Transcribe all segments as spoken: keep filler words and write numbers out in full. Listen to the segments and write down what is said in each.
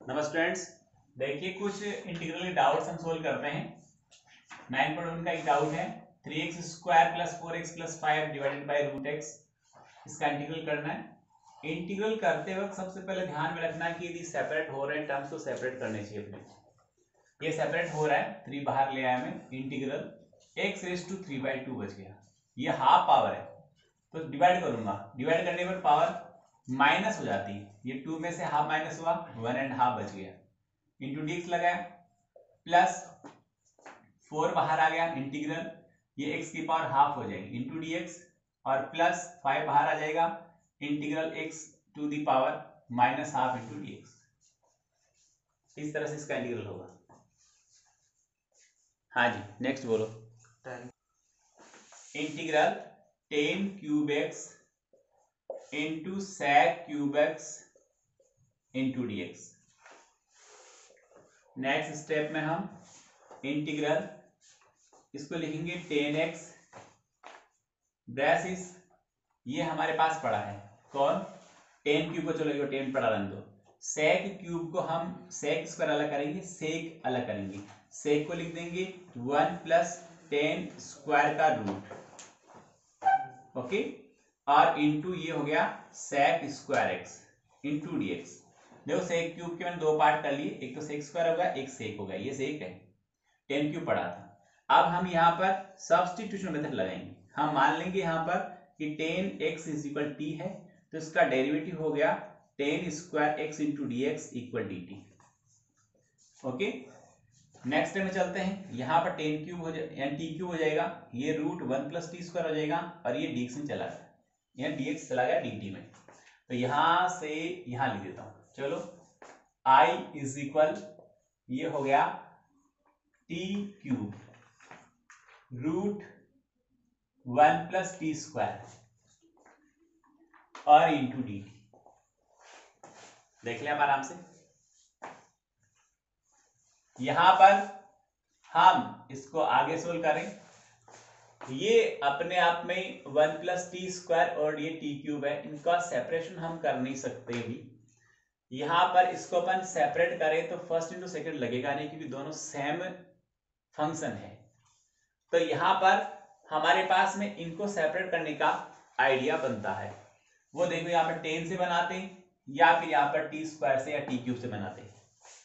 नमस्कार स्टूडेंट्स, देखिए कुछ इंटीग्रल डाउट्स हम सोल्व करते हैं। नाइन पॉइंट वन का एक डाउट है three x square plus four x plus five divided by root x. इसका इंटीग्रल करना है। इंटीग्रल करते वक्त सबसे पहले ध्यान में रखना कि यदि सेपरेट हो रहे हैं टर्म्स तो सेपरेट करने चाहिए अपने। ये सेपरेट हो रहा है, थ्री बाहर ले आया मैं, integral x raise to three by two बच गया। ये हाफ पावर है तो डिवाइड करूंगा, डिवाइड करने पर पावर माइनस हो जाती है। ये टू में से हाफ माइनस हुआ, वन एंड हाफ बच गया। इंटू डी एक्स लगाया, प्लस फोर बाहर आ गया इंटीग्रल, ये एक्स की पावर हाफ हो जाएगी इंटू डी एक्स, और प्लस फाइव बाहर आ जाएगा integral x to the power minus half into D x. इस तरह से इसका इंटीग्रल होगा। हाँ जी, नेक्स्ट बोलो। Integral tan cube x into sec cube x into D x. Next step में हम इंटीग्रल इसको लिखेंगे टेन एक्स ब्रैसिस, ये हमारे पास पड़ा है कौन, टेन क्यूब को, चलो टेन पड़ा रहने दो। sec क्यूब को हम sec स्क्वायर अलग करेंगे, sec अलग करेंगे। sec को लिख देंगे वन प्लस टेन स्क्वायर का रूट, ओके, और इंटू ये हो गया sec square x into D x. देखो sec क्यूब के मैंने दो पार्ट कर लिए, एक तो sec स्क्वायर हो गया, एक sec हो गया, ये sec है, टेन क्यूब पड़ा था। अब हम यहाँ पर सब्स्टिट्यूशन मेथड लगाएंगे। हम मान लेंगे यहाँ पर कि tan x is equal t है, तो इसका डेरिवेटिव हो गया tan square x into D x equal d t. Okay, next में चलते हैं। यहाँ पर टेन क्यूब हो जाए टी क्यूब हो जाएगा, ये root one plus t square हो जाएगा, और ये डी एक्स में चला गया, यहाँ dx चला गया dt में, तो यहां से यहां लिख देता हूं। चलो i इज इक्वल, ये हो गया t cube root one plus t square और इंटू डी टी। देख लिया आराम से। यहां पर हम इसको आगे सोल्व करें, ये अपने आप में वन प्लस टी स्क्वायर और ये टी क्यूब है, इनका सेपरेशन हम कर नहीं सकते भी। यहां पर इसको अपन सेपरेट करें तो फर्स्ट इंटू सेकंड लगेगा नहीं, क्योंकि दोनों सेम फंक्शन है। तो यहां पर हमारे पास में इनको सेपरेट करने का आइडिया बनता है, वो देखो यहाँ पर टेन से बनाते हैं या फिर यहाँ पर टी स्क्वायर से या टी क्यूब से बनाते हैं।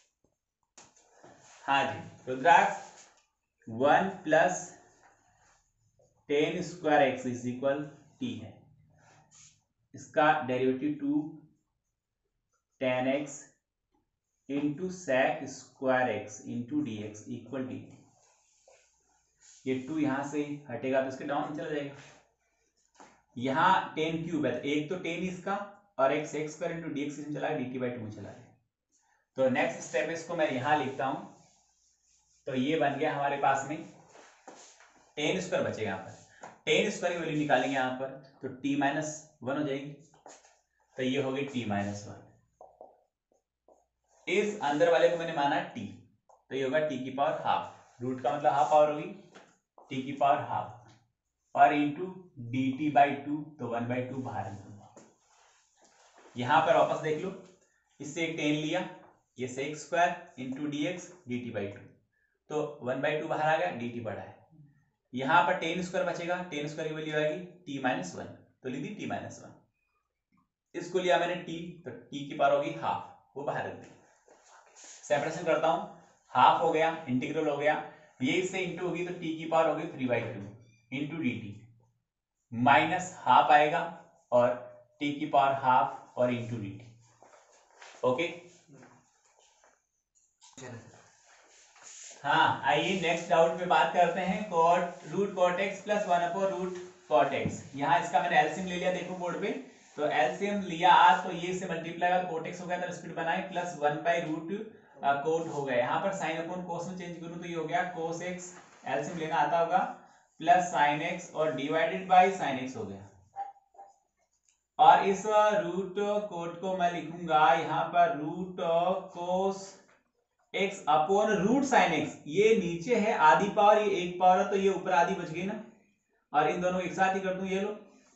हाँ जी Rudraksh, one plus tan square x is equal t है, इसका derivative two tan x into sec square x into D x equal d t. ये टू यहां से हटेगा तो इसके डाउन चला जाएगा। यहाँ टेन क्यूब है तो एक तो टेन इसका और एक sec square into D x इसमें चला गया, डी टी बाई टू में चला गया। तो नेक्स्ट स्टेप इसको मैं यहां लिखता हूं, तो ये बन गया हमारे पास में टेन स्क्वायर बचेगा। यहाँ पर टेन स्क्वायर की वैल्यू निकालेंगे यहाँ पर, तो टी माइनस वन हो जाएगी, तो ये हो गई टी माइनस वन। इस अंदर वाले को मैंने माना टी, तो ये होगा टी की पावर हाफ, रूट का मतलब हाफ पावर होगी, टी की पावर हाफ, और into d t by two, तो वन बाई टू बाहर निकलूंगा। यहां पर वापस देख लो, इससे एक टेन लिया, ये sec square into D x d t by two, तो वन बाई टू बाहर आ गया, डी टी बढ़ा है। यहां पर टेन स्क्वायर बचेगा, टेन स्क्वायर की वैल्यू आएगी टी माइनस वन, तो लिख दी टी माइनस वन। इसको लिया मैंने टी, तो टी की पावर होगी हाफ, वो बाहर रख दी। सेपरेशन करता हूं, हाफ हो गया, इंटीग्रल हो गया, ये इससे इंटू होगी तो टी की पावर होगी three by two into d t, minus half आएगा और टी की पावर हाफ और इंटू डी टी। ओके, हाँ आइए नेक्स्ट डाउट पे बात करते हैं। Cot root cot x plus one upon root cot x. यहाँ इसका मैंने एलसीएम ले लिया, देखो बोर्ड पे, तो एलसीएम लिया तो ये से मल्टीप्लाई और कोट एक्स हो गया, तो स्पीड बनाए plus one by root cot हो गया। यहाँ पर साइन अपॉन कोस में चेंज करूँ तो ये हो गया कोस एक्स, एलसीएम लेना आता होगा, प्लस साइन एक्स और डिवाइडेड बाई साइन एक्स हो गया। और इस रूट कोट को मैं लिखूंगा यहाँ पर root cos x upon root sine x. ये नीचे है आधी पावर, ये एक पावर है, तो ये ऊपर आधी बच गई ना, और इन दोनों एक साथ ही कर दूं, ये लो।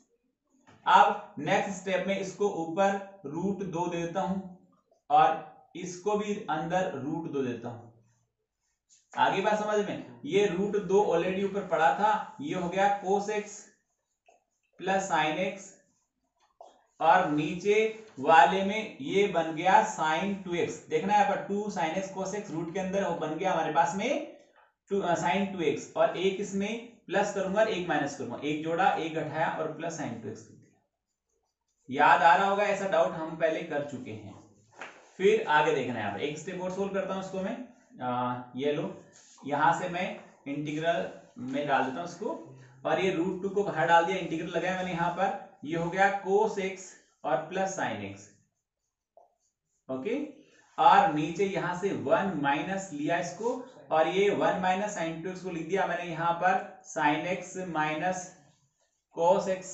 अब नेक्स्ट स्टेप में इसको ऊपर रूट दो दे देता हूं और इसको भी अंदर रूट दो देता हूं। आगे बात समझ में, ये रूट दो ऑलरेडी ऊपर पड़ा था, ये हो गया cos x plus sine x, और नीचे वाले में ये बन गया साइन टू एक्स। देखना है यहाँ पर two sine x cos x root के अंदर वो बन गया हमारे पास में टू साइन टू एक्स, और एक इसमें प्लस करूंगा एक माइनस करूंगा, एक जोड़ा एक घटाया और प्लस साइन टू एक्स। याद आ रहा होगा, ऐसा डाउट हम पहले कर चुके हैं। फिर आगे देखना है यहाँ पर एक स्टेप और सोल्व करता हूं उसको मैं। आ, ये लो, यहां से मैं इंटीग्रल में डाल देता हूं उसको, और ये रूट टू को बाहर डाल दिया, इंटीग्रल लगाया मैंने यहाँ पर, ये हो गया कोस एक्स और प्लस साइन एक्स। ओके, और नीचे यहां से वन माइनस लिया इसको, और ये one minus sine two x को लिख दिया मैंने यहां पर sine x minus cos x.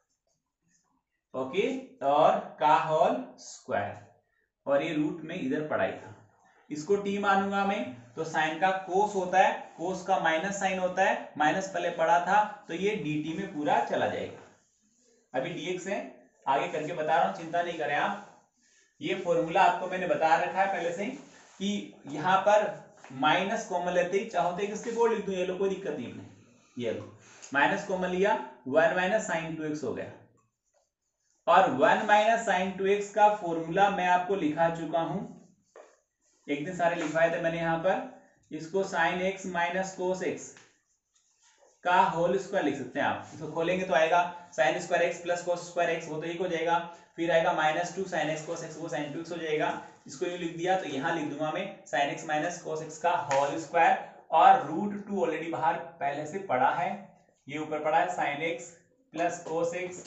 Okay, और का होल स्क्वायर, और ये रूट में इधर पढ़ाई था, इसको टी मानूंगा मैं, तो साइन का कोस होता है, कोस का माइनस साइन होता है, माइनस पहले पढ़ा था, तो ये dt में पूरा चला जाएगा। अभी dx है, आगे करके बता रहा हूं, चिंता नहीं करें आप। ये फॉर्मूला आपको मैंने बता रखा है पहले से कि यहाँ पर माइनस कॉमन लेते ही चाहो तो किसके बोर्ड लिख दूं, ये लो कोई दिक्कत नहीं है। ये लो माइनस कॉमन लिया, one minus sine two x हो गया, और one minus sine two x का फॉर्मूला मैं आपको लिखा चुका हूं, एक दिन सारे लिखवाए थे मैंने यहाँ पर। इसको sine x minus cos x का होल स्क्वायर लिख सकते हैं आप। इसको खोलेंगे तो आएगा sine square x plus cos square x, वो तो एक हो जाएगा, फिर आएगा minus two sine x cos x, वो साइन टू एक्स हो जाएगा। इसको ये लिख दिया, तो यहाँ लिख दूंगा मैं sine x minus cos x का होल स्क्वायर, और रूट टू ऑलरेडी बाहर पहले से पड़ा है, ये ऊपर पड़ा है sine x plus cos x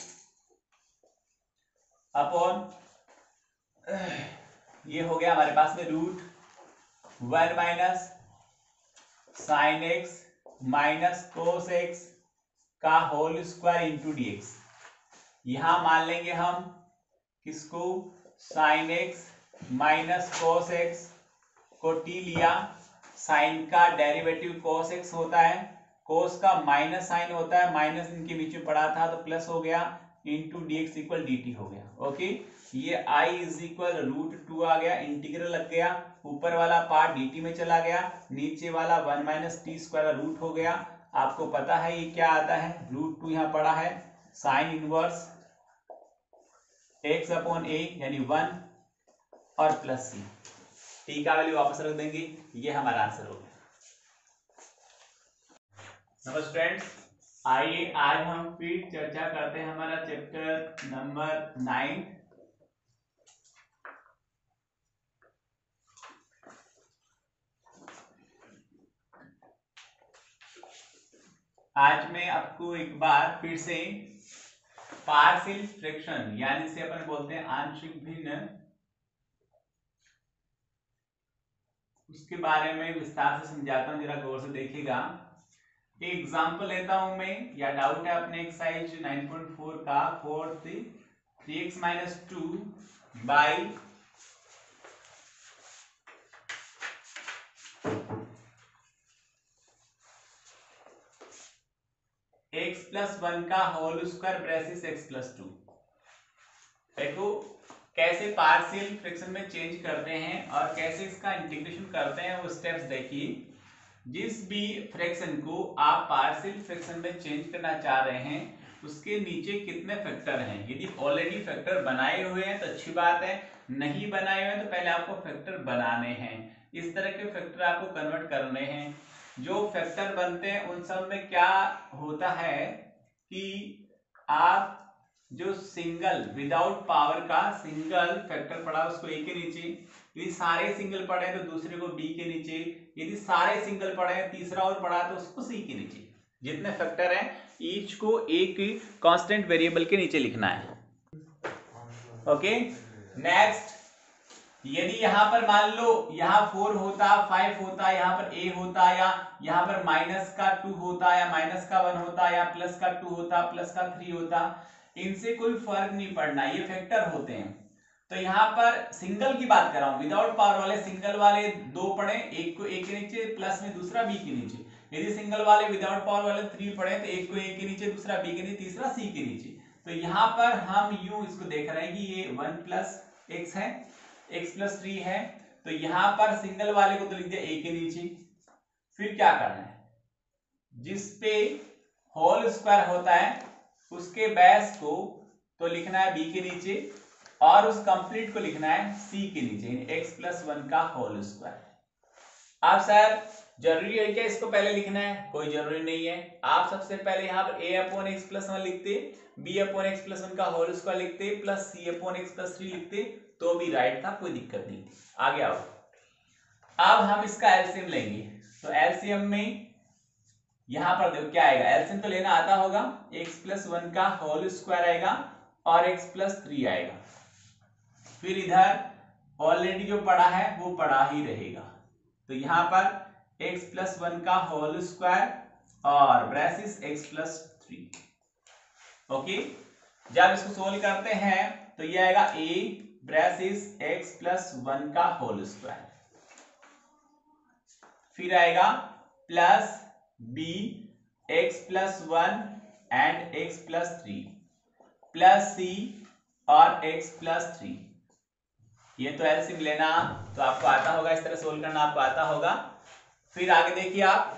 upon, ये हो गया हमारे पास में root one minus sine x minus cos x का whole square into D x. यहां मान लेंगे हम किसको, sine x minus cos x को टी लिया, साइन का डेरिवेटिव कोस एक्स होता है, कोस का माइनस साइन होता है, माइनस इनके बीच में पड़ा था तो प्लस हो गया, into D x equal d t हो गया। ओके, ये i is equal root two आ गया, इंटीग्रल लग गया, ऊपर वाला पार्ट dt में चला गया, नीचे वाला one minus t square root हो गया। आपको पता है ये क्या आता है, रूट टू यहाँ पड़ा है, sine inverse x upon A यानी वन और प्लस सी, टी का वैल्यू वापस रख देंगे, ये हमारा आंसर हो गया। नमस्ते फ्रेंड्स, आइए आज हम फिर चर्चा करते हैं हमारा चैप्टर नंबर नाइन। आज मैं आपको एक बार फिर से पार्शियल फ्रैक्शन यानी से अपन बोलते हैं आंशिक भिन्न, उसके बारे में विस्तार से समझाता हूं, जरा गौर से देखिएगा। एक एग्जांपल लेता हूं मैं, या डाउट है अपने एक्सरसाइज नाइन पॉइंट फोर का, four three x minus two by x plus one का whole square braces x plus two. देखो कैसे पार्शियल फ्रैक्शन में चेंज करते हैं और कैसे इसका इंटीग्रेशन करते हैं, वो स्टेप्स देखिए। जिस भी फ्रैक्शन को आप पार्शियल फ्रैक्शन में चेंज करना चाह रहे हैं, उसके नीचे कितने फैक्टर हैं। यदि ऑलरेडी फैक्टर बनाए हुए हैं तो अच्छी बात है, नहीं बनाए हुए हैं तो पहले आपको फैक्टर बनाने हैं। इस तरह के फैक्टर आपको कन्वर्ट करने हैं। जो फैक्टर बनते हैं उन सब में क्या होता है कि आप जो सिंगल विदाउट पावर का सिंगल फैक्टर पड़ा उसको ए के नीचे, यदि सारे सिंगल पड़े तो दूसरे को बी के नीचे, यदि सारे सिंगल पड़े तीसरा और पड़ा तो उसको सी के नीचे। जितने फैक्टर हैं ईच को एक कांस्टेंट वेरिएबल के नीचे लिखना है। ओके, नेक्स्ट, यदि यहां पर मान लो यहां फोर होता, फाइव होता, यहां पर ए होता, या यहां पर माइनस का टू होता, या माइनस का वन होता, या प्लस का टू होता, प्लस का थ्री होता, इनसे कोई फर्क नहीं पड़ना, ये फैक्टर होते हैं। तो यहाँ पर सिंगल की बात कर रहा हूं, विदाउट पावर वाले सिंगल वाले दो पड़े, एक को ए के नीचे प्लस में दूसरा बी के नीचे। यदि सिंगल वाले विदाउट पावर वाले थ्री पड़े तो एक को ए के नीचे दूसरा बी के नीचे तीसरा सी के नीचे। तो यहाँ पर हम यूं इसको देख रहे हैं कि ये वन प्लस एक्स है, एक्स प्लस थ्री है, तो यहां पर सिंगल वाले को तो लिख दिया ए के नीचे। फिर क्या करना है, जिस पे होल स्क्वायर होता है उसके बेस को तो लिखना है बी के नीचे, और उस कंप्लीट को लिखना है सी के नीचे, एक्स प्लस वन का होल स्क्वायर। अब सर जरूरी है क्या इसको पहले लिखना है? कोई जरूरी नहीं है। आप सबसे पहले यहाँ पर a upon x plus one लिखते, b upon x plus one का होल स्क्वायर लिखते, plus c upon x plus three लिखते, तो भी राइट था, कोई दिक्कत नहीं थी। आगे आओ, अब हम इसका एलसीएम लेंगे। तो एलसीएम में यहां पर देखो क्या आएगा, एलसीएम तो लेना आता होगा, एक्स प्लस वन का होल स्क्वायर आएगा और एक्स प्लस थ्री आएगा। फिर इधर ऑलरेडी जो पड़ा है वो पड़ा ही रहेगा, तो यहां पर x प्लस वन का होल स्क्वायर और braces x plus three. Okay, जब इसको सोल्व करते हैं तो ये आएगा a braces x plus one का होल स्क्वायर, फिर आएगा plus b x plus one and x plus three plus c और x प्लस थ्री। ये तो एलसीएम लेना तो आपको आता होगा, इस तरह सोल्व करना आपको आता होगा। फिर आगे देखिए आप,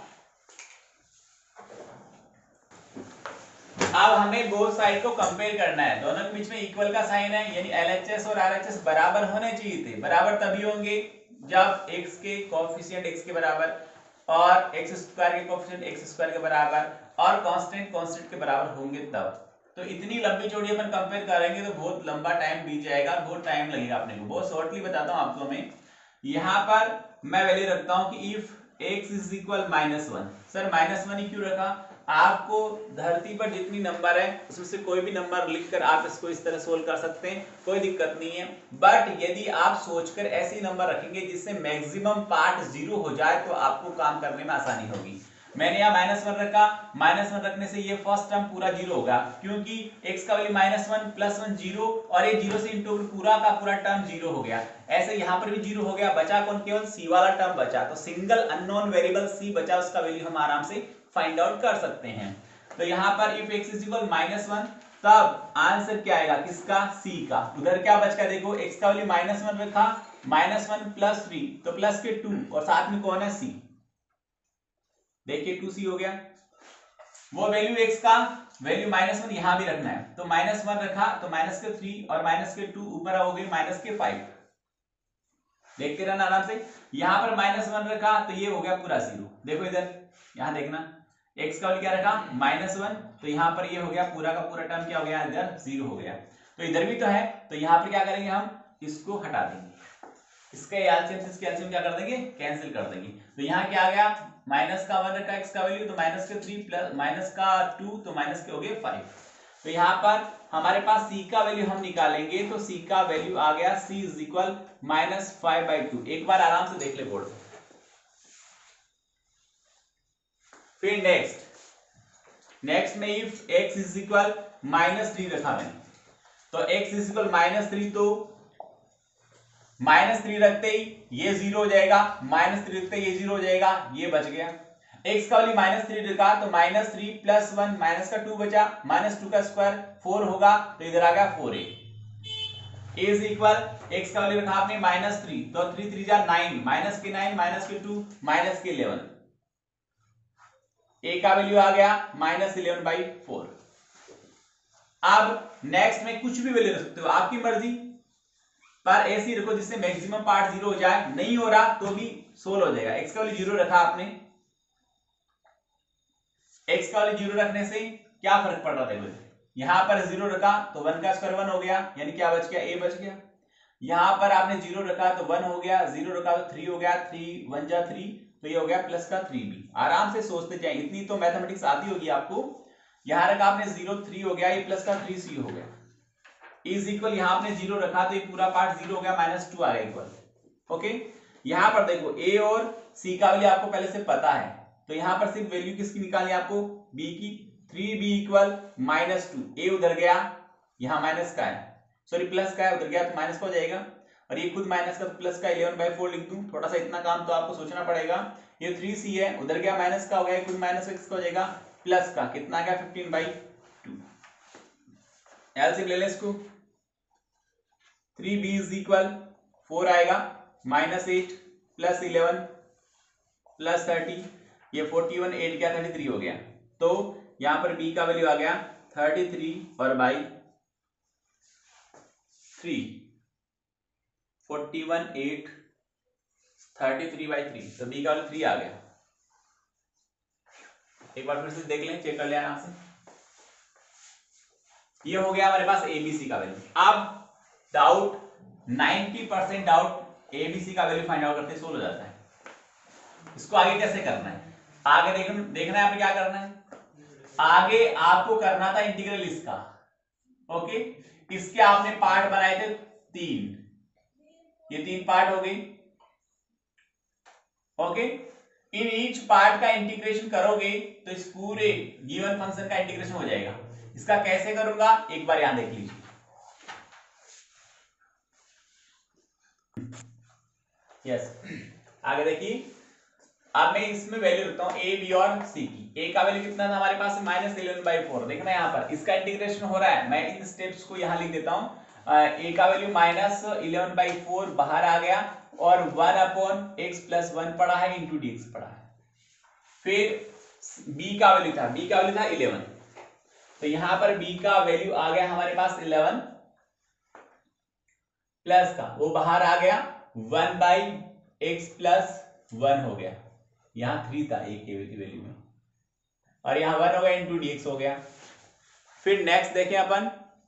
अब हमें बोथ साइड को कंपेयर करना है, दोनों के बीच में इक्वल का साइन है, यानी एलएचएस और आरएचएस बराबर होने चाहिए थे। बराबर तभी होंगे जब x के कोएफिशिएंट x के बराबर और x स्क्वायर के कोएफिशिएंट x स्क्वायर के बराबर और कांस्टेंट कांस्टेंट के बराबर होंगे तब। तो इतनी लंबी चौड़ी अपन कंपेयर करेंगे तो बहुत लंबा टाइम बीत जाएगा, बहुत टाइम लगेगा अपने को। बहुत शॉर्टली बताता हूं आपको मैं, यहाँ पर मैं वैल्यू रखता हूं कि if x is equal minus one. Sir minus one ही क्यों रखा? आपको धरती पर जितनी नंबर है उसमें से कोई भी नंबर लिखकर आप इसको इस तरह सोल्व कर सकते हैं, कोई दिक्कत नहीं है। बट यदि आप सोचकर ऐसे नंबर रखेंगे जिससे मैक्सिमम पार्ट जीरो हो जाए तो आपको काम करने में आसानी होगी। मैंने यहाँ माइनस वन रखा, माइनस वन रखने से ये फर्स्ट टर्म पूरा जीरो होगा, क्योंकि x का value minus one plus one zero, और ये जीरो से इंटू पूरा का पूरा टर्म जीरो हो गया। ऐसे यहाँ पर भी जीरो हो गया, बचा कौन? केवल c वाला टर्म बचा। तो सिंगल अननोन वेरिएबल c बचा, उसका वैल्यू हम आराम से फाइंड आउट कर सकते हैं। तो यहाँ पर if x is equal minus one, तब आंसर क्या आएगा किसका? c का। उधर क्या बच का देखो, x का वैल्यू माइनस वन रखा, माइनस वन प्लस थ्री, तो प्लस के टू, और साथ में कौन है? c। देखिए टू सी हो गया। वो वैल्यू x का वैल्यू माइनस वन यहां भी रखना है, तो माइनस वन रखा तो माइनस के थ्री और माइनस के टू, ऊपर हो गए माइनस के फाइव। देखते रहना आराम से। यहां पर माइनस वन रखा तो ये हो गया पूरा जीरो। देखो इधर, यहां देखना, x का वैल्यू क्या रखा? माइनस वन, तो यहां पर ये हो गया पूरा का पूरा टर्म क्या हो गया? इधर जीरो हो गया। तो इधर भी तो है, तो यहां पर क्या करेंगे हम? इसको हटा देंगे, इसके एलसीएम से इसके एलसीएम क्या कर देंगे? कैंसिल कर देंगे। तो यहाँ क्या आ गया? माइनस का वन रखा x का वैल्यू, तो माइनस के थ्री प्लस माइनस का टू, तो माइनस के हो गए फाइव। तो यहाँ पर हमारे पास c का वैल्यू हम निकालेंगे, तो c का वैल्यू आ गया c is equal minus five by two. एक बार आराम से देख ले बोर्ड पे। फिर नेक्स्ट नेक्स्ट में if x is equal minus three रखा मैंने, तो x is equal minus three, तो माइनस थ्री रखते ही ये जीरो हो जाएगा, माइनस थ्री रखते ही ये जीरो हो जाएगा, ये बच गया। x का वैल्यू माइनस थ्री रखा तो minus three plus one, minus का टू बचा, माइनस टू का स्क्वायर फोर होगा, तो इधर आ गया four A. Is equal x का वैल्यू रखा आपने माइनस थ्री, तो थ्री थ्री जा नाइन, माइनस के नाइन, माइनस के टू, माइनस के इलेवन। a का वैल्यू आ गया माइनस इलेवन बाई फोर। अब नेक्स्ट में कुछ भी वैल्यू रख सकते हो, आपकी मर्जी, पर ऐसी रखो जिससे मैक्सिमम पार्ट जीरो हो जाए। नहीं हो रहा तो भी सोल्व हो जाएगा। x का वैल्यू जीरो रखा आपने, x का वैल्यू जीरो रखने से क्या फर्क पड़ रहा? देखो यहां पर जीरो रखा तो वन का स्क्वायर वन हो गया, यानी क्या बच गया? a बच गया। यहां पर आपने जीरो रखा तो वन हो गया, जीरो रखा तो थ्री हो गया, थ्री वन जा थ्री, तो ये हो गया प्लस का थ्री बी। आराम से सोचते जाए, इतनी तो मैथमेटिक्स आती होगी आपको। यहां रखा आपने जीरो, थ्री हो गया, ये प्लस का थ्री सी हो गया, इज इक्वल यहां आपने जीरो रखा तो ये पूरा पार्ट जीरो हो गया, माइनस टू आ गया इक्वल। ओके, यहां पर देखो a और c का वैल्यू आपको पहले से पता है, तो यहां पर सिर्फ वैल्यू किसकी निकालनी है आपको? b की। Three B equal minus two, a उधर गया, यहां माइनस का है, सॉरी प्लस का है, उधर गया तो माइनस का हो जाएगा, और ये खुद माइनस का, तो प्लस का इलेवन बाई फोर लिख दूं। थोड़ा सा इतना काम तो आपको सोचना पड़ेगा। ये थ्री सी है, उधर गया माइनस का हो गया, खुद माइनस एक्स का हो जाएगा, प्लस का कितना आ गया? Fifteen by two. एलसीएम ले लें इसको, three B is equal four आएगा, minus eight plus eleven plus thirty, ये फोर्टी वन, एट क्या थर्टी थ्री हो गया। तो यहां पर b का वैल्यू आ गया थर्टी थ्री और by three, forty one eight thirty three by three, तो b का वैल्यू थ्री आ गया। एक बार फिर से देख लें, चेक कर लें आराम से। ये हो गया हमारे पास एबीसी का वैल्यू। अब doubt ninety percent doubt ABC का वैल्यू फाइंड आउट करते सोल्व हो जाता है। इसको आगे कैसे करना है, आगे देखना देखना है आपने क्या करना है। आगे आपको करना था इंटीग्रल इसका, ओके। इसके आपने पार्ट बनाए थे तीन, ये तीन पार्ट हो गई, ओके। इन ईच पार्ट का इंटीग्रेशन करोगे तो इस पूरे गिवन फंक्शन का इंटीग्रेशन हो जाएगा। इसका कैसे करूंगा एक बार यहां देख लीजिए। यस, आगे देखिए। अब मैं इसमें वैल्यू रखता हूं ए बी और सी की। ए का वैल्यू कितना था हमारे पास, माइनस इलेवन बाई फोर। देखना यहाँ पर इसका इंटीग्रेशन हो रहा है, मैं इन स्टेप्स को यहां लिख देता हूं। ए का value minus eleven by four बाहर आ गया और one upon x plus one पड़ा है इंटू डी एक्स पड़ा है। फिर b का वैल्यू था, b का वैल्यू था इलेवन, तो यहां पर b का वैल्यू आ गया हमारे पास इलेवन प्लस का वो बाहर आ गया one by x plus one हो गया। यहां थ्री था एक के वैल्यू में और यहां वन हो गया इंटू डी एक्स हो गया। फिर नेक्स्ट देखें अपन,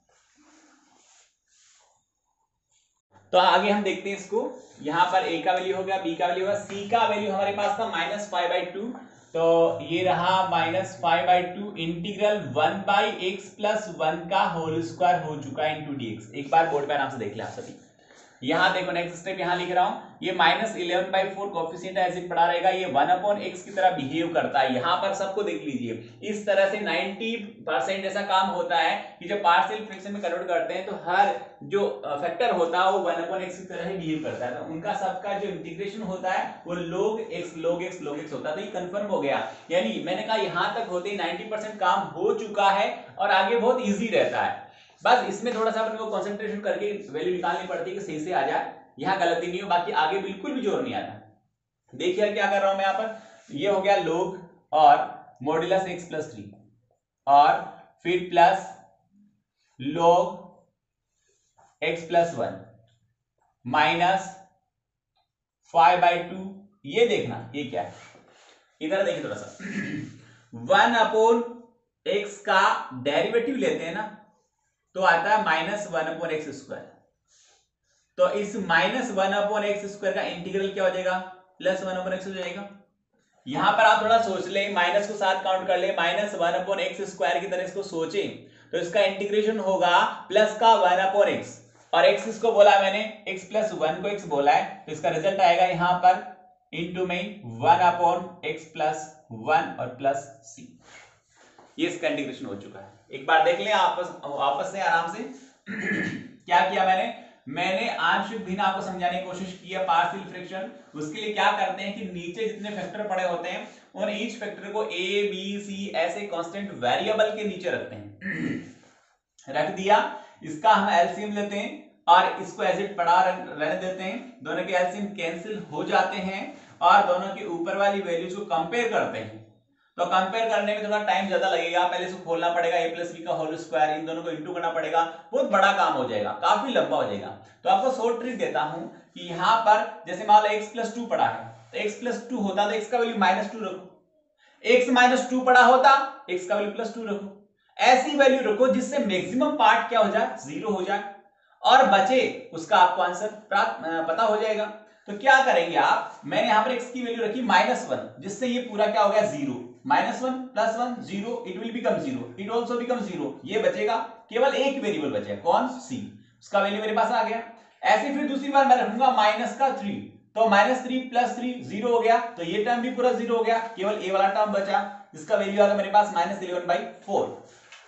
तो आगे हम देखते हैं इसको। यहां पर a का वैल्यू हो गया, b का वैल्यू होगा, c का वैल्यू हमारे पास था माइनस फाइव बाई टू, तो ये रहा minus five by two integral one by x plus one का होल स्क्वायर हो चुका है इंटू डी एक्स। एक बार बोर्ड पे आराम से देख ले आप सभी। यहां देखो नेक्स्ट स्टेप यहां लिख रहा हूं, ये minus eleven by four coefficient as it पड़ा रहेगा, ये वन अपॉन एक्स की तरह बिहेव करता है। यहां पर सबको देख लीजिए, इस तरह से नाइंटी परसेंट ऐसा काम होता है कि जब पार्शियल फ्रैक्शन में कन्वर्ट करते हैं तो हर जो फैक्टर होता है वो वन अपॉन एक्स की तरह ही बिहेव करता है। तो उनका सबका जो इंटीग्रेशन होता है वो log x log x log x होता है। तो ये कंफर्म हो गया, यानी मैंने कहा यहां तक होते ही नाइंटी परसेंट काम हो चुका है और आगे बहुत ईजी रहता है। बस इसमें थोड़ा सा अपने को कंसंट्रेशन करके वैल्यू निकालनी पड़ती है कि सही से आ जाए, यहां गलती नहीं हो, बाकी आगे बिल्कुल भी जोर नहीं आता। देखिए क्या कर रहा हूं मैं यहां पर, ये हो गया log और मॉड्यूलस x प्लस थ्री और फिर plus log x plus one minus five by two. ये देखना ये क्या है, इधर देखिए थोड़ा सा, वन अपोन एक्स का डेरिवेटिव लेते हैं ना तो आता है minus one upon x square. तो इस minus one upon x square का इंटीग्रल क्या हो जाएगा, प्लस वन अपॉन एक्स हो जाएगा। यहां पर आप थोड़ा सोच ले, माइनस को साथ काउंट कर ले, minus one upon x square की तरह इसको सोचें तो इसका इंटीग्रेशन होगा प्लस का वन अपॉन एक्स, और एक्स इसको बोला मैंने, एक्स प्लस वन को एक्स बोला है, तो इसका रिजल्ट आएगा यहां पर इंटू में one upon x plus one और प्लस सी। ये इसका इंटीग्रेशन हो चुका है। एक बार देख लें आपस आपस से आराम से। क्या किया मैंने मैंने आंशिक भिन्न आपको समझाने की कोशिश की है पार्शियल फ्रैक्शन। उसके लिए क्या करते हैं कि नीचे जितने फैक्टर पड़े होते हैं उन ईच फैक्टर को ए बी सी ऐसे कांस्टेंट वेरिएबल के नीचे रखते हैं। रख दिया, इसका हम एलसीएम लेते हैं और इसको एज इट पड़ा रहने देते हैं। दोनों के एलसीएम कैंसिल हो जाते हैं और दोनों के ऊपर वाली वैल्यूज को कंपेयर करते हैं। तो कंपेयर करने में थोड़ा टाइम ज्यादा लगेगा, पहले इसको खोलना पड़ेगा, a प्लस बी का होल स्क्वायर, इन दोनों को इंटू करना पड़ेगा, बहुत बड़ा काम हो जाएगा, काफी लंबा हो जाएगा। तो आपको शॉर्ट ट्रिक देता हूं कि यहाँ पर जैसे मान लो x प्लस टू पड़ा है, तो x प्लस टू होता तो x का वैल्यू माइनस टू रखो, x माइनस टू पड़ा होता x का वैल्यू प्लस टू रखो। ऐसी वैल्यू रखो जिससे मैक्सिमम पार्ट क्या हो जाए, जीरो हो जाए और बचे उसका आपको आंसर प्राप्त पता हो जाएगा। तो क्या करेंगे आप, मैंने यहाँ पर x की वैल्यू रखी माइनस वन, जिससे ये पूरा क्या हो गया zero, minus one plus one zero, it will become zero, it also become zero. ये बचेगा, केवल एक वेरिएबल बचेगा, कौन, सी, उसका वैल्यू मेरे पास आ गया। ऐसे फिर दूसरी बार मैं रखूंगा माइनस का थ्री, तो minus three plus three zero हो गया, तो ये टर्म भी पूरा जीरो हो गया, केवल ए वाला टर्म बचा, जिसका वैल्यू आ गया मेरे पास माइनस इलेवन बाई फोर।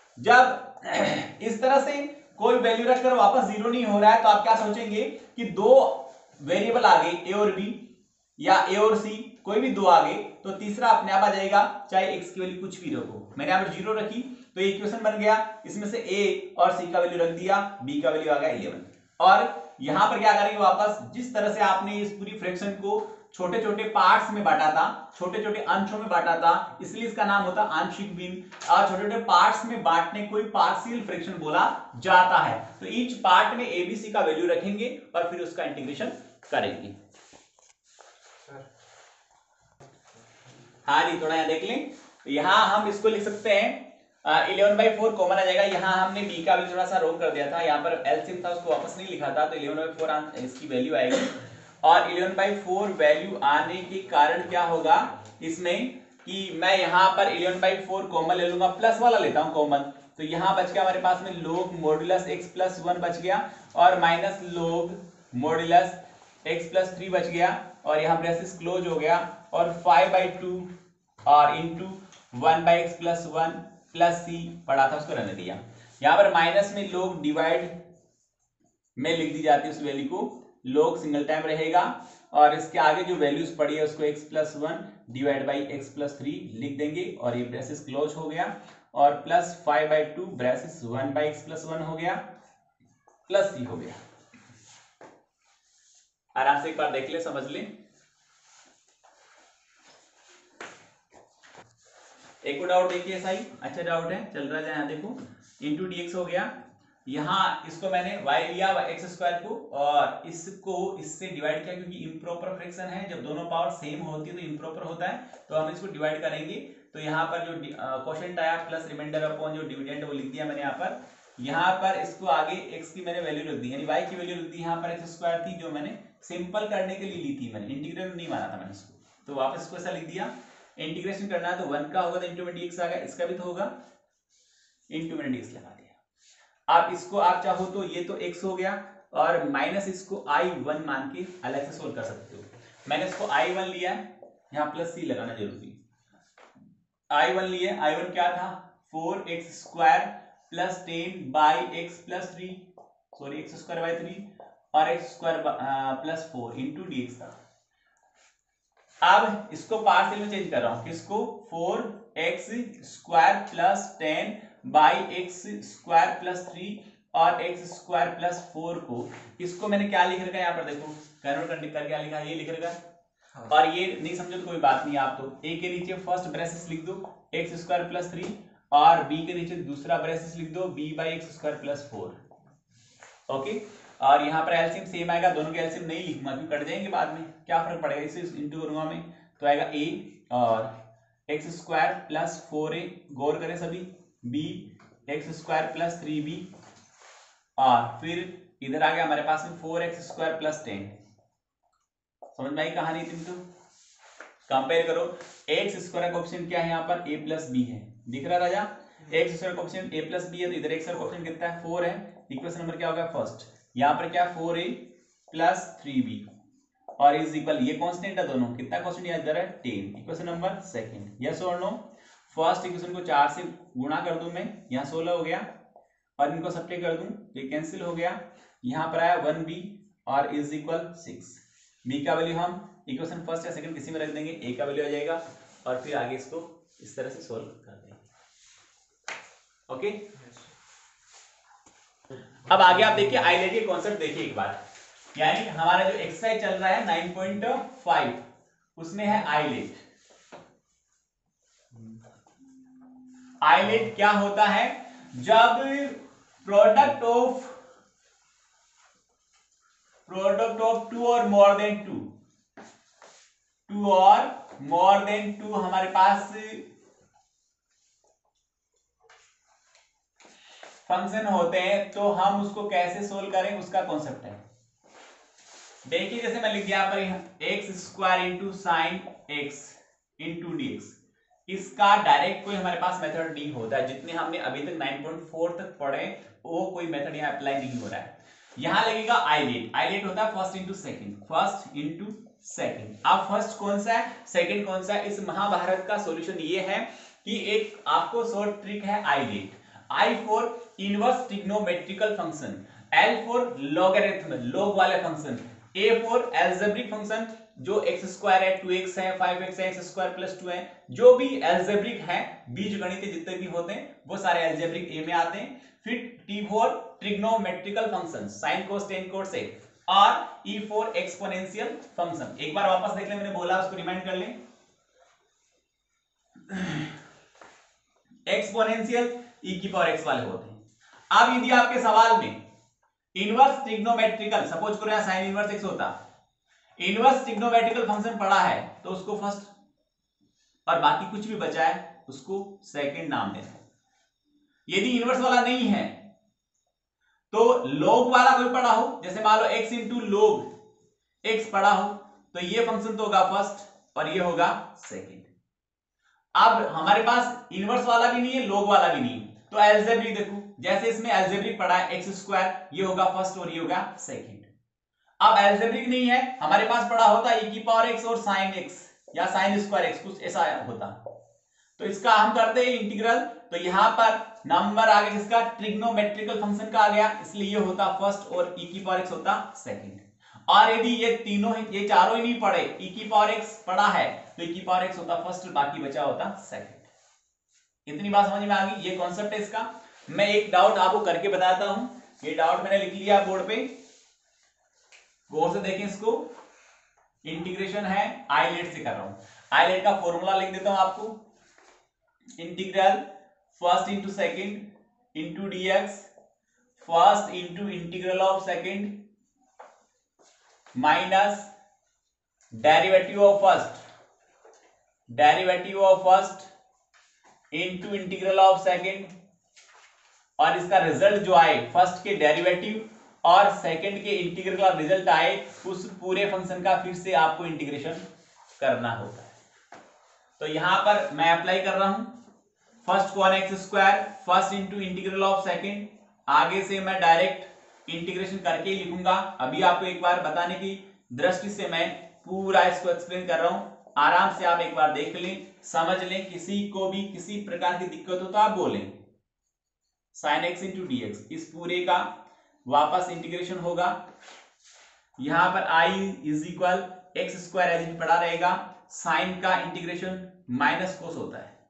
जब इस तरह से कोई वैल्यू रखकर वापस जीरो नहीं हो रहा है तो आप क्या सोचेंगे कि दो वेरिएबल आ गए ए और बी या ए और सी, कोई भी दो आ गए तो तीसरा अपने आप आ जाएगा, चाहे एक्स की वैल्यू कुछ भी रखो। मैंने यहाँ पर जीरो रखी तो ये इक्वेशन बन गया, इसमें से ए और सी का वैल्यू रख दिया, बी का वैल्यू आ गया इलेवन। और यहां पर क्या करेंगे वापस, जिस तरह से आपने इस पूरी फ्रैक्शन को छोटे छोटे पार्ट्स में बांटा था, छोटे छोटे अंशों में बांटा था, इसलिए इसका नाम होता है आंशिक भिन्न। और छोटे छोटे पार्ट्स में बांटने को पार्शियल फ्रैक्शन बोला जाता है। तो ईच पार्ट में एबीसी का वैल्यू रखेंगे और फिर उसका इंटीग्रेशन करेंगे। हाँ जी, थोड़ा यहां देख लें। तो यहां हम इसको लिख सकते हैं इलेवन बाई फोर कॉमन आ जाएगा। यहाँ हमने बी का भी थोड़ा सा रोक कर दिया था, यहाँ पर एलसीएम था उसको वापस नहीं लिखा था, तो इलेवन बाई फोर इसकी वैल्यू आएगी। और इलेवन बाई फोर वैल्यू आने के कारण क्या होगा इसमें कि मैं यहाँ पर इलेवन बाई फोर कॉमन ले लूंगा, प्लस वाला लेता हूँ कॉमन। तो यहाँ बच गया हमारे पास में लोग मॉड्यूलस एक्स प्लस वन बच गया और माइनस लोग मॉड्यूलस एक्स प्लस थ्री बच गया और यहाँ ब्रेसिस क्लोज हो गया और फाइव बाई टू और into one by x plus one plus C पढ़ा था उसको रहने दिया। यहाँ पर माइनस में लोग डिवाइड में लिख दी जाती है उस वैल्यू को, लोग सिंगल टाइम रहेगा और इसके आगे जो वैल्यूज पड़ी है उसको x plus one divide by x plus three लिख देंगे और ये ब्रेसिस क्लोज हो गया और plus five by two braces one by x plus one हो गया प्लस सी हो गया। आराम से एक बार देख ले, समझ ले। एक और डाउट देखिए, ऐसा ही अच्छा डाउट है चल रहा है, यहाँ देखो इंटू डी एक्स हो गया, यहाँ इसको मैंने y लिया एक्स स्क्वायर को और इसको इससे डिवाइड किया क्योंकि इम्प्रॉपर फ्रैक्शन है, जब दोनों पावर सेम होती है तो इम्प्रॉपर होता है, तो हम इसको डिवाइड करेंगे। तो यहाँ पर जो क्वोशिएंट आया प्लस रिमाइंडर अपॉन जो डिविडेंड वो लिख दिया मैंने यहाँ पर। यहाँ पर इसको आगे x की मैंने वैल्यू लिख दी, यानी y की वैल्यू लिख दी। यहाँ पर एक्स स्क्वायर थी जो मैंने सिंपल करने के लिए ली थी, मैंने इंटीग्रल नहीं माना था मैंने इसको, तो वापस इसको ऐसा लिख दिया। इंटीग्रेशन करना है तो वन का होगा तो इंटू में डीएक्स आ गया, इसका भी तो होगा इंटू में डीएक्स लगा दिया। आप इसको आप चाहो तो ये तो x हो गया और माइनस इसको आई वन मान के अलग से सोल्व कर सकते हो। मैंने इसको आई वन लिया है, यहाँ प्लस सी लगाना जरूरी। आई वन लिया, आई वन क्या था four x square plus ten by x plus three, sorry x square by three और x square plus four into D x था। अब इसको पार्शियल में चेंज कर रहा हूं, किसको, four x square plus ten by x square plus three और एक्स स्क्वायर प्लस फोर को, इसको मैंने क्या लिख रखा है यहाँ पर देखो, कन्वर्ट करके कर क्या लिखा है, ये लिख रखा है। हाँ। और ये नहीं समझो तो कोई बात नहीं, आप तो ए के नीचे फर्स्ट ब्रेसिस लिख दो एक्स स्क्वायर प्लस थ्री और बी के नीचे दूसरा ब्रेसिस लिख दो B by x square plus four. Okay, और यहाँ पर एलसीएम सेम आएगा, दोनों के एलसीएम नहीं लिखूंगा क्योंकि कट जाएंगे बाद में, क्या फर्क पड़ेगा, इसे इंटू करूंगा मैं तो आएगा ए और x square plus four A, गौर करें सभी, B x square plus three B और फिर इधर आ गया हमारे पास में four x square plus ten. समझ में आई कहानी, तुम तो कंपेयर करो, एक्स स्क्वायर का ऑप्शन क्या है यहाँ पर, ए प्लस बी है, दिख रहा राजा, एक्स स्क्वायर का ऑप्शन ए प्लस बी है, तो इधर एक्स स्क्वायर का ऑप्शन कितना है, फोर है। इक्वेशन नंबर क्या होगा फर्स्ट, यहाँ पर क्या four A plus three B और इज इक्वल, ये कांस्टेंट है दोनों, कितना कांस्टेंट इधर है ten. Equation number second, yes और नो। फर्स्ट इक्वेशन को चार से गुणा कर दूं मैं, यहाँ सोलह हो गया और इनको सब्ट्रैक्ट कर दूं तो ये कैंसिल हो गया, यहाँ पर आया वन बी और इज इक्वल सिक्स। बी का वैल्यू हम इक्वेशन फर्स्ट या सेकंड किसी में रख देंगे, ए का वैल्यू आ जाएगा और फिर आगे इसको इस तरह से सोल्व कर देंगे। ओके, अब आगे आप देखिए आइलेट के कॉन्सेप्ट देखिए एक बार, यानी हमारा जो एक्सरसाइज चल रहा है नाइन पॉइंट फाइव उसमें है आइलेट। आइलेट क्या होता है, जब product of product of two और मोर देन टू टू और मोर देन टू हमारे पास फंक्शन होते हैं तो हम उसको कैसे सोल्व करें उसका कॉन्सेप्ट है। देखिए जैसे मैं लिख दिया यहाँ पर x square into sine x into D x, इसका डायरेक्ट कोई हमारे पास मेथड नहीं होता है, जितने हमने अभी तक नाइन पॉइंट फोर तक पढ़े वो कोई मेथड यहाँ अप्लाई नहीं हो रहा है। यहाँ लगेगा आइलेट, आइलेट होता है first into second, first into second. अब फर्स्ट कौन सा है, सेकेंड कौन सा है, इस महाभारत का सॉल्यूशन ये है कि एक आपको शॉर्ट ट्रिक है ILATE. I for inverse trigonometrical function, L for logarithm log वाले फंक्शन, ए फॉर एल्जेब्रिक फंक्शन जो एक्स स्क्वायर है, टू एक्स है, फाइव एक्स है, एक्स स्क्वायर प्लस टू है, जो भी एल्जेब्रिक है, बीजगणित जितने भी होते हैं वो सारे एल्जेब्रिक ए में आते हैं। फिर T for trigonometrical function, sine cos tan cos sec, और ई फॉर एक्सपोनेंशियल फंक्शन। एक बार वापस देख लें, मैंने बोला उसको रिमाइंड कर लें। एक्सपोनेंशियल ई की पावर एक्स वाले होते हैं। अब यदि आपके सवाल में इनवर्स ट्रिग्नोमेट्रिकल, सपोज करो यहां साइन इनवर्स एक्स होता, इनवर्स ट्रिग्नोमेट्रिकल फंक्शन पढ़ा है तो उसको फर्स्ट और बाकी कुछ भी बचा है उसको सेकंड नाम देना। यदि इनवर्स वाला नहीं है तो लॉग वाला कोई पढ़ा हो, जैसे मान लो एक्स इंटू लॉग एक्स पढ़ा हो, तो ये फंक्शन तो होगा फर्स्ट और ये होगा सेकंड। अब हमारे पास इनवर्स वाला भी नहीं है, लॉग वाला भी नहीं है, तो अलजेब्रिक देखो, जैसे इसमें अलजेब्रिक पढ़ा है एक्स स्क्वायर, ये होगा फर्स्ट और ये होगा सेकंड। अब अलजेब्रिक नहीं है, हमारे पास पढ़ा होता e की पावर x और sin x या sin स्क्वायर x, कुछ ऐसा होता, तो इसका हम करते हैं इंटीग्रल, तो यहां पर नंबर आ गया किसका, ट्रिग्नोमेट्रिकल फंक्शन का आ गया, इसलिए ये होता फर्स्ट और e की पावर x होता सेकंड। और यदि ये तीनों ये चारों ही नहीं पढ़े, e की पावर x पढ़ा है तो e की पावर x होता फर्स्ट, बाकी बचा होता सेकंड। इतनी बात समझ में आ गई, ये कॉन्सेप्ट है इसका। मैं एक डाउट आपको करके बताता हूं, ये डाउट मैंने लिख लिया बोर्ड पे, गौर से देखें इसको। इंटीग्रेशन है, आईलेट से कर रहा हूं, आईलेट का फॉर्मूला लिख देता हूं आपको, integral first into second into dx, first into integral of second minus derivative of first, derivative of first into integral of second, और इसका रिजल्ट जो आए फर्स्ट के डेरिवेटिव और सेकंड के इंटीग्रल का रिजल्ट आए, उस पूरे फंक्शन का फिर से आपको इंटीग्रेशन करना होता है। तो यहां पर मैं अप्लाई कर रहा हूं, फर्स्ट कॉन x square first into integral of second, आगे से मैं डायरेक्ट इंटीग्रेशन करके ही लिखूंगा। अभी आपको एक बार बताने की दृष्टि से मैं पूरा इसको एक्सप्लेन कर रहा हूं, आराम से आप एक बार देख लें, समझ लें, किसी को भी किसी प्रकार की दिक्कत हो तो आप बोलें। Sine x into D x, इस पूरे का वापस इंटीग्रेशन होगा, यहां पर i is equal x square as पड़ा रहेगा, साइन का इंटीग्रेशन माइनस कोस होता है,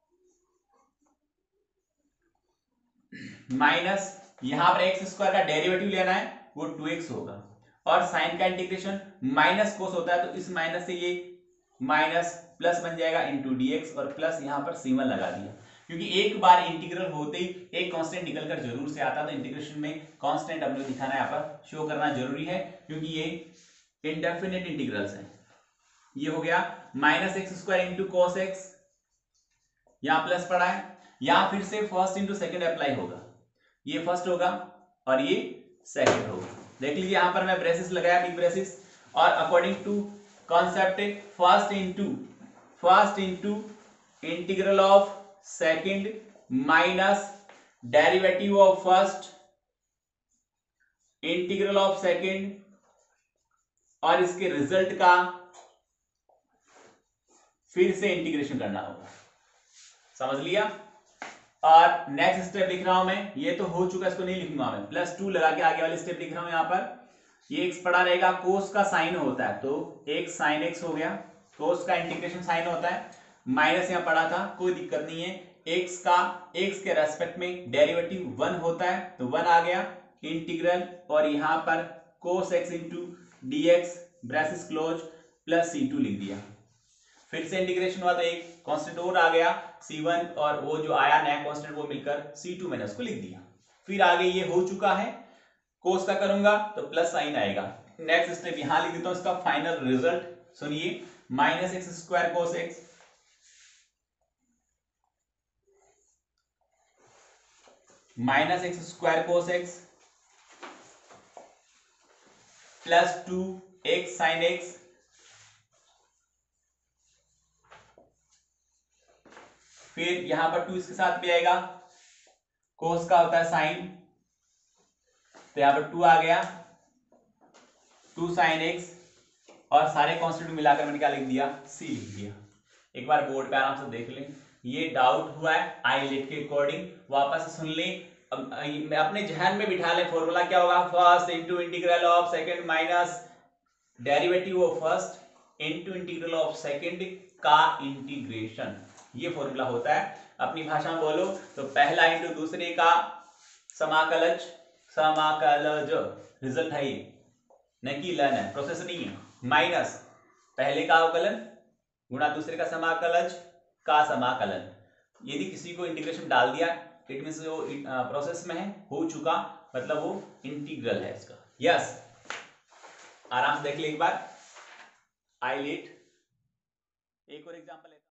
माइनस यहां पर एक्स स्क्वायर का डेरिवेटिव लेना है वो टू एक्स होगा, और साइन का इंटीग्रेशन माइनस कोस होता है, तो इस माइनस से ये माइनस प्लस बन जाएगा इंटू डीएक्स, और प्लस यहां पर सी वन लगा दिया, क्योंकि एक बार इंटीग्रल होते ही एक कांस्टेंट निकलकर जरूर से आता, तो इंटीग्रेशन में कांस्टेंट अपने को दिखाना यहाँ पर शो करना जरूरी है, क्योंकि ये इंडेफिनिट इंटीग्रल्स हैं। ये हो गया minus x square into cos x, यहाँ प्लस पड़ा है, यहाँ फिर से फर्स्ट इंटू सेकेंड अप्लाई होगा, ये फर्स्ट होगा और ये सेकेंड होगा। देख लीजिए यहाँ पर मैं ब्रेसेस लगाया, बिग ब्रेसेस, और according to concept first into first into integral of second minus derivative of first integral of second, और इसके रिजल्ट का फिर से इंटीग्रेशन करना होगा, समझ लिया। और नेक्स्ट स्टेप लिख रहा हूं मैं, ये तो हो चुका, इसको नहीं लिखूंगा मैं, प्लस टू लगा के आगे वाली स्टेप लिख रहा हूं। यहां पर ये एक्स पड़ा रहेगा, कोस का साइन होता है, तो एक साइन एक्स हो गया, कोस का इंटीग्रेशन साइन होता है, माइनस यहाँ पड़ा था, कोई दिक्कत नहीं है, एक्स का एक्स के रेस्पेक्ट में डेरिवेटिव वन होता है, तो वन आ गया इंटीग्रल, और यहाँ पर cos x into D x braces close plus C two लिख दिया, फिर से इंटीग्रेशन हुआ तो एक कांस्टेंट और आ गया सी वन, और वो जो आया नया कांस्टेंट वो मिलकर सी टू मैंने उसको लिख दिया। फिर आगे ये हो चुका है, कोस का करूंगा तो प्लस साइन आएगा। नेक्स्ट स्टेप यहां लिख देता हूं, इसका फाइनल रिजल्ट सुनिए, minus x square cos x minus x square cos x plus two x sine x फिर यहां पर टू इसके साथ भी आएगा, कोस का होता है साइन, तो यहां पर टू आ गया, टू साइन एक्स, और सारे कांस्टेंट मिलाकर मैंने क्या लिख दिया, सी लिख दिया। एक बार बोर्ड पे आराम से देख लें, ये डाउट हुआ है आईलेट के अकॉर्डिंग, वापस सुन लें, अपने जहन में बिठा लें, फॉर्मूला क्या होगा, first into integral of second minus derivative of first into integral of second का इंटीग्रेशन, ये फॉर्मूला होता है। अपनी भाषा में बोलो तो पहला इंटू दूसरे का समाकलज, समाकलज रिजल्ट है ये, न कि लन है, प्रोसेस नहीं है। माइनस पहले का अवकलन गुणा दूसरे का समाकलज का समाकलन। यदि किसी को इंटीग्रेशन डाल दिया इट मींस वो प्रोसेस में है, हो चुका, मतलब वो इंटीग्रल है इसका। यस, आराम से देख ले एक बार। आई लेट एक और एग्जांपल है।